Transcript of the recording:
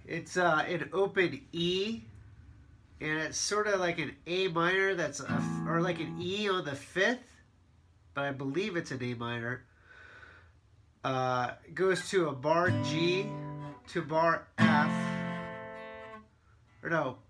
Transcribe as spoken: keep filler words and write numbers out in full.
It's uh, an open E, and it's sort of like an A minor that's a, or like an E on the fifth, but I believe it's an A minor. Uh, it goes to a bar G, to bar F, or no,